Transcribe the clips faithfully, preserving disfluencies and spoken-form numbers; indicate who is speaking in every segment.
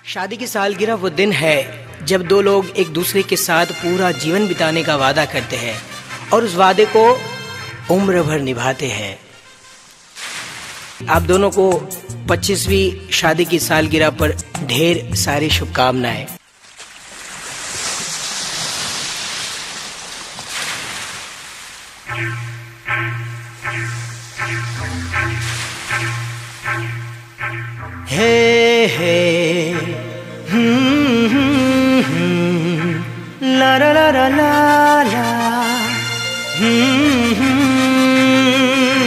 Speaker 1: शादी की सालगिरह वो दिन है जब दो लोग एक दूसरे के साथ पूरा जीवन बिताने का वादा करते हैं और उस वादे को उम्र भर निभाते हैं। आप दोनों को पच्चीसवीं शादी की सालगिरह पर ढेर सारी शुभकामनाएं। हे हे हम्म हम्म हम्म ला ला ला ला ला ला हम्म हम्म।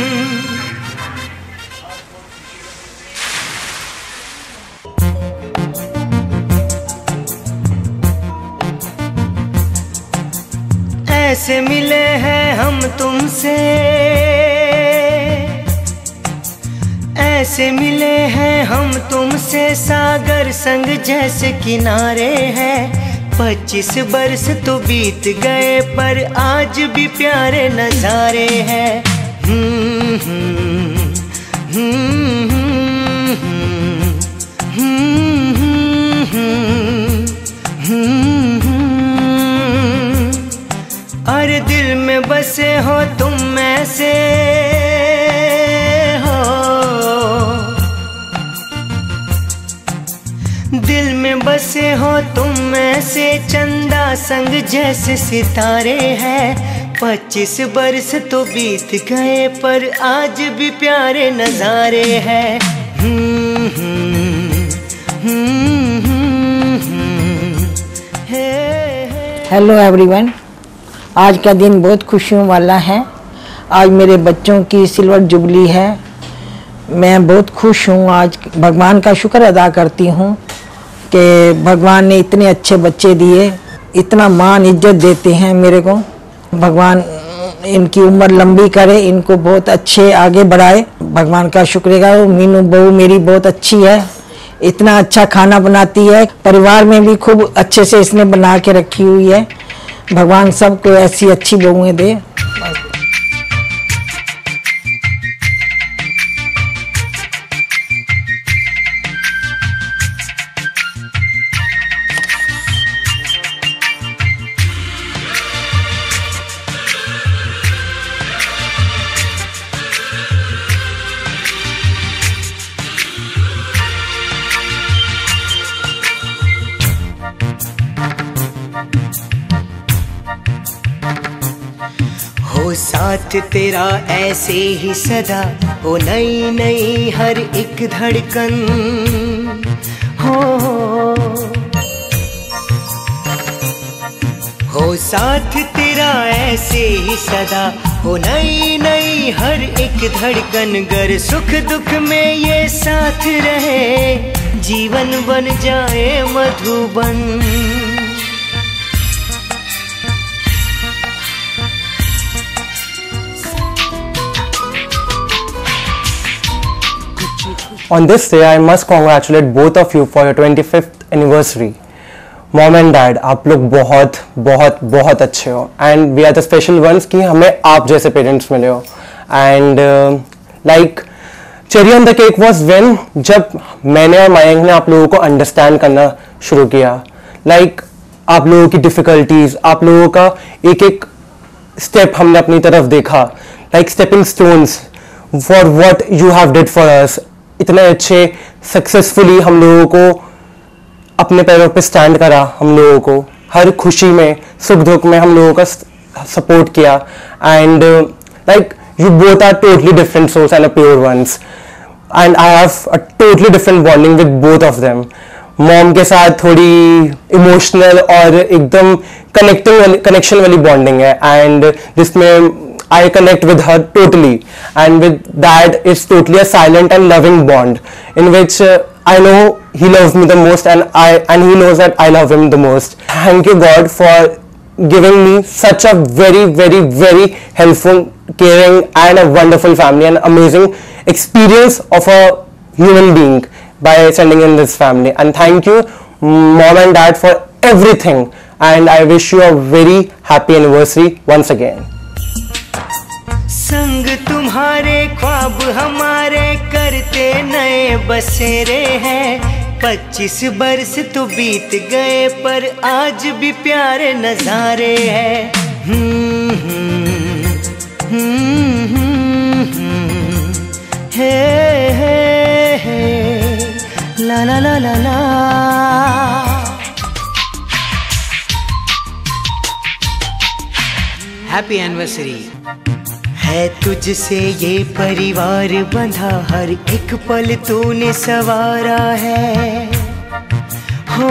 Speaker 1: ऐसे मिले हैं हम तुमसे, ऐसे मिले हैं हम तुमसे, सागर संग जैसे किनारे हैं। पच्चीस बरस तो बीत गए पर आज भी प्यारे नजारे हैं। हम्म हम्म हम्म हम्म हम्म हम्म। अरे दिल में बसे हो तुम ऐसे दिल में बसे हो तुम ऐसे, चंदा संग जैसे सितारे हैं। पच्चीस बरस तो बीत गए पर आज भी प्यारे नजारे हैं। हम्म हम्म हम्म हम्म।
Speaker 2: हेलो एवरीवन, आज का दिन बहुत खुशियों वाला है। आज मेरे बच्चों की सिल्वर जुबली है। मैं बहुत खुश हूँ। आज भगवान का शुक्र अदा करती हूँ कि भगवान ने इतने अच्छे बच्चे दिए, इतना मान इज्जत देते हैं मेरे को। भगवान इनकी उम्र लंबी करे, इनको बहुत अच्छे आगे बढ़ाए। भगवान का शुक्र है। मीनू बहू मेरी बहुत अच्छी है, इतना अच्छा खाना बनाती है। परिवार में भी खूब अच्छे से इसने बना के रखी हुई है। भगवान सबको ऐसी अच्छी बहुएं दे।
Speaker 1: हो साथ तेरा ऐसे ही सदा, हो नई नई हर एक धड़कन। हो हो साथ तेरा ऐसे ही सदा, हो नई नई हर एक धड़कन। गर सुख दुख में ये साथ रहे, जीवन बन जाए Madhuban.
Speaker 3: On this day, I must congratulate both of you for your twenty-fifth anniversary. Mom and Dad, आप लोग बहुत बहुत बहुत अच्छे हो and we are the special ones कि हमें आप जैसे पेरेंट्स मिले हो। and uh, like cherry on the cake was when जब मैंने और मयंक ने आप लोगों को अंडरस्टैंड करना शुरू किया। like आप लोगों की डिफ़िकल्टीज, आप लोगों का एक एक स्टेप हमने अपनी तरफ देखा। like stepping stones for what you have did for us। इतने अच्छे सक्सेसफुली हम लोगों को अपने पैरों पे स्टैंड करा, हम लोगों को हर खुशी में सुख दुख में हम लोगों का सपोर्ट किया। And like you both are totally different souls and a pure ones and I have a totally different bonding with both of them. Mom के साथ थोड़ी इमोशनल और एकदम कनेक्टिंग कनेक्शन वाली बॉन्डिंग है एंड जिसमें I connect with her totally, and with Dad it's totally a silent and loving bond in which uh, I know he loves me the most and I and he knows that I love him the most. Thank you God for giving me such a very very very helpful, caring and a wonderful family and amazing experience of a human being by sending in this family. And thank you Mom and Dad for everything, and I wish you a very happy anniversary once again.
Speaker 1: संग तुम्हारे ख्वाब हमारे करते नए बसेरे हैं।
Speaker 4: पच्चीस बरस तो बीत गए पर आज भी प्यारे नजारे हैं। हम्म हम्म हम्म हम्म हे हे हे ला ला ला ला ला।
Speaker 1: Happy anniversary.
Speaker 4: है तुझसे ये परिवार बंधा, हर एक पल तूने सवारा है। हो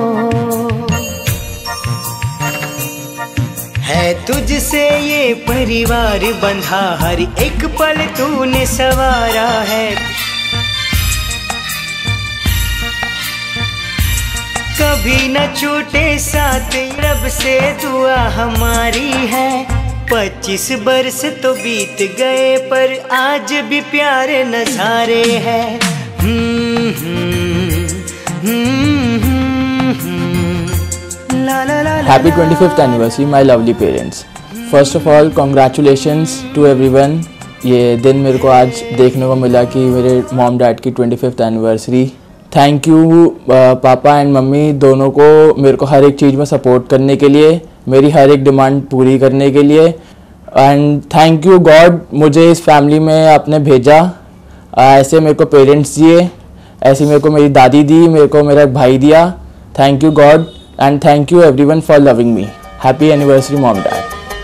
Speaker 4: है तुझसे ये परिवार बंधा, हर एक पल तूने सवारा है। कभी न छूटे साथ रब से दुआ हमारी है। पच्चीस बरस तो बीत गए पर आज भी प्यारे नजारे हैं। हम्म हम्म हम्म हम्म ला ला ला।
Speaker 5: Happy twenty-fifth anniversary my lovely parents. First of all congratulations to everyone. ये दिन मेरे को आज देखने को मिला कि मेरे मॉम डैड की twenty-fifth एनिवर्सरी। थैंक यू पापा एंड मम्मी दोनों को मेरे को हर एक चीज़ में सपोर्ट करने के लिए, मेरी हर एक डिमांड पूरी करने के लिए। एंड थैंक यू गॉड मुझे इस फैमिली में आपने भेजा। ऐसे मेरे को पेरेंट्स दिए, ऐसे मेरे को मेरी दादी दी, मेरे को मेरा भाई दिया। Thank you God and thank you everyone for loving me. Happy anniversary mom dad.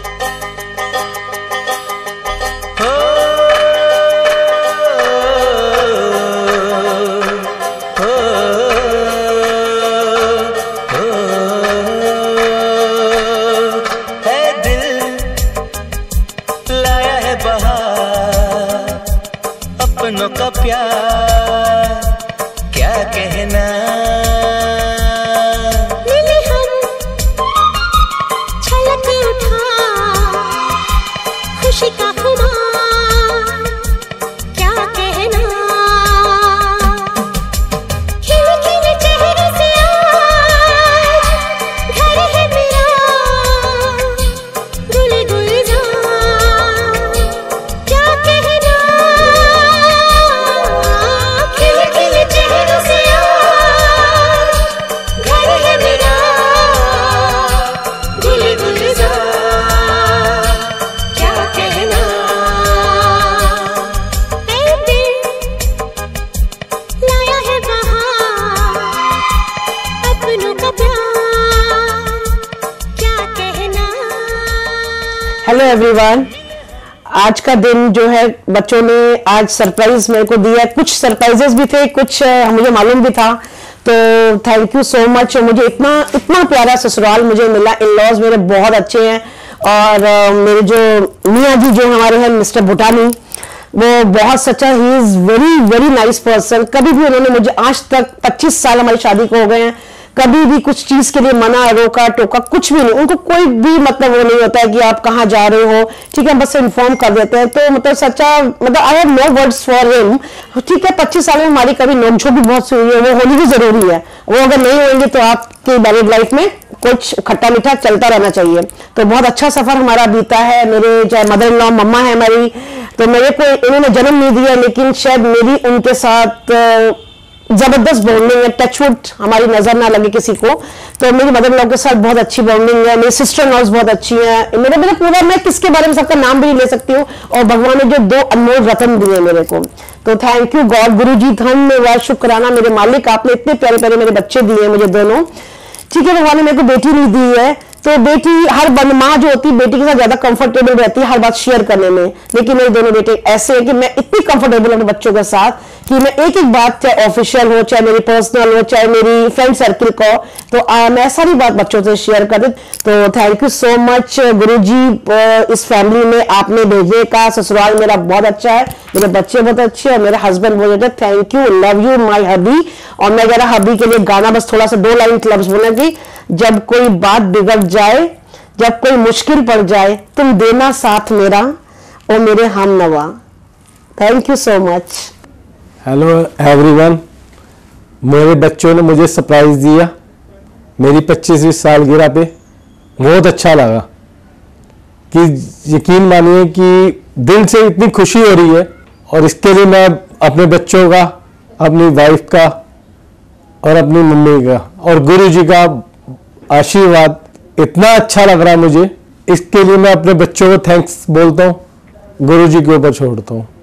Speaker 4: अपनों का प्यार क्या कहना।
Speaker 6: मिले हम छलक उठा खुशी का खुमार क्या कहना। खिले खिले चेहरे से आज घर है मेरा गुल गुलजार क्या कहना।
Speaker 2: हेलो एवरीवन, आज का दिन जो है बच्चों ने आज सरप्राइज मेरे को दिया। कुछ सरप्राइजेस भी थे, कुछ मुझे मालूम भी था, तो थैंक यू सो मच। मुझे इतना इतना प्यारा ससुराल मुझे मिला। इन लॉज मेरे बहुत अच्छे हैं और uh, मेरे जो मियाँ जी जो हमारे हैं मिस्टर भूटानी, वो बहुत सच्चा, he is very very nice person. कभी भी उन्होंने मुझे आज तक पच्चीस साल हमारी शादी को हो गए हैं, कभी भी कुछ चीज के लिए मना रोका टोका कुछ भी नहीं। उनको कोई भी मतलब वो नहीं होता है कि आप कहाँ जा रहे हो, ठीक है, बस इन्फॉर्म कर देते हैं। तो मतलब सच्चा, मतलब I have no words for him. ठीक है, पच्चीस साल में हमारी कभी नोकझोंक भी बहुत हुई है, वो होनी भी जरूरी है। वो अगर नहीं होंगे तो आपकी मैरिड लाइफ में कुछ खट्टा मीठा चलता रहना चाहिए। तो बहुत अच्छा सफर हमारा बीता है। मेरे चाहे मदर इन लॉ मम्मा है हमारी, तो मेरे को इन्होंने जन्म नहीं दिया, लेकिन शायद मेरी उनके साथ जबरदस्त बॉन्डिंग है। टचवुड हमारी नजर ना लगे किसी को। तो मेरी मदर इन लॉ के साथ बहुत अच्छी बॉन्डिंग है। मेरी सिस्टर इन लॉज बहुत अच्छी है। मेरे मेरे पूरा, मैं किसके बारे में सबका नाम भी नहीं ले सकती हूँ। और भगवान ने जो दो अनमोल रतन दिए मेरे को, तो थैंक यू गॉड। गुरु जी धन्यवाद, शुक्राना मेरे मालिक, आपने इतने प्यारे प्यारे मेरे बच्चे दिए मुझे दोनों। ठीक है, भगवान ने मेरे को बेटी नहीं दी है, तो बेटी हर माँ जो होती है बेटी के साथ ज्यादा कंफर्टेबल रहती है हर बात शेयर करने में। लेकिन मेरे दोनों बेटे ऐसे हैं कि मैं इतनी कंफर्टेबल हूँ अपने बच्चों के साथ कि मैं एक एक बात, चाहे ऑफिशियल हो, चाहे मेरी पर्सनल हो, चाहे मेरी फ्रेंड सर्किल को, तो आ, मैं सारी बात बच्चों से शेयर कर दे। तो थैंक यू सो मच गुरुजी, इस फैमिली में आपने भेजने का। ससुराल मेरा बहुत अच्छा है, मेरे बच्चे बहुत अच्छे हैं, मेरे हस्बैंड बहुत अच्छे। Thank you, love you my hubby. और मैं जरा हबी के लिए गाना बस थोड़ा सा दो लाइन क्लब्स बोला कि जब कोई बात बिगड़ जाए, जब कोई मुश्किल पड़ जाए, तुम देना साथ मेरा और मेरे हम नवा। Thank you so much.
Speaker 7: Hello everyone, मेरे बच्चों ने मुझे सरप्राइज दिया मेरी पच्चीसवीं सालगिरह पे। बहुत अच्छा लगा कि यकीन मानिए कि दिल से इतनी खुशी हो रही है। और इसके लिए मैं अपने बच्चों का, अपनी वाइफ का और अपनी मम्मी का और गुरु जी का आशीर्वाद इतना अच्छा लग रहा है मुझे, इसके लिए मैं अपने बच्चों को थैंक्स बोलता हूँ, गुरु जी के ऊपर छोड़ता हूँ।